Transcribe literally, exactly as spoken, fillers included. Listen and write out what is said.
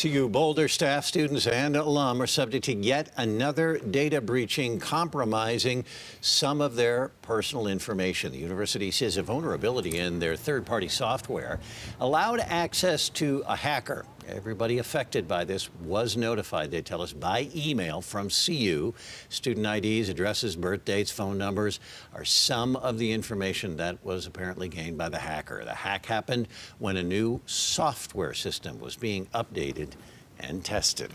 C U Boulder staff, students, and alum are subject to yet another data breaching compromising some of their personal information. The university says a vulnerability in their third-party software allowed access to a hacker. Everybody affected by this was notified, they tell us, by email from C U. Student I Ds, addresses, birth dates, phone numbers are some of the information that was apparently gained by the hacker. The hack happened when a new software system was being updated and tested.